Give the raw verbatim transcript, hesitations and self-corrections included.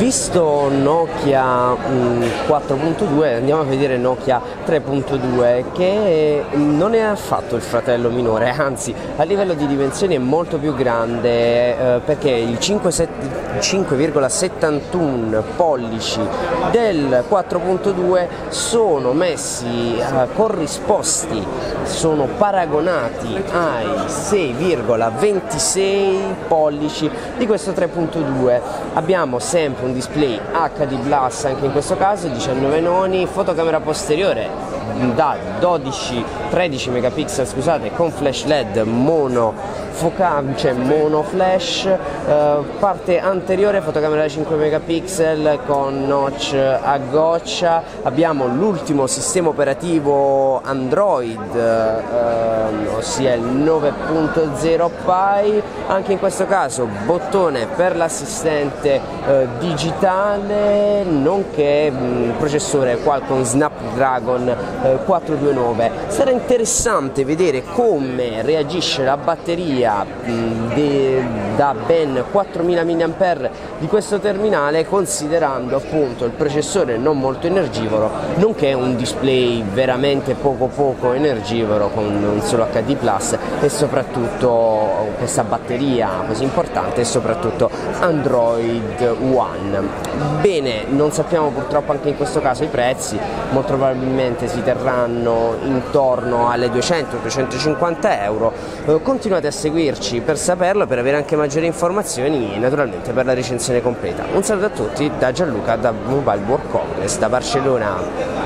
Visto Nokia quattro punto due, andiamo a vedere Nokia tre punto due, che non è affatto il fratello minore, anzi a livello di dimensioni è molto più grande, eh, perché il cinque virgola settantuno pollici del quattro punto due sono messi eh, corrisposti, sono paragonati ai sei virgola ventisei pollici di questo tre punto due. Abbiamo sempre un display H D Plus anche in questo caso, diciannove noni, fotocamera posteriore da dodici tredici megapixel, scusate, con flash L E D mono focale, cioè mono flash, eh, parte anteriore fotocamera da cinque megapixel con notch a goccia. Abbiamo l'ultimo sistema operativo Android, eh, ossia il nove punto zero Pie, anche in questo caso bottone per l'assistente eh, digitale, nonché mh, processore Qualcomm Snapdragon eh, quattrocentonovantanove. Sarà interessante vedere come reagisce la batteria mh, de, da ben quattromila milliampere di questo terminale, considerando appunto il processore non molto energivoro, nonché un display veramente poco poco energivoro con un solo H D Plus, e soprattutto questa batteria così importante, e soprattutto Android One. Bene, non sappiamo purtroppo anche in questo caso i prezzi, molto probabilmente si terranno intorno alle duecento duecentocinquanta euro. Eh, continuate a seguirci per saperlo, per avere anche maggiori informazioni e naturalmente per la recensione completa. Un saluto a tutti da Gianluca da Mobile World Congress da Barcellona.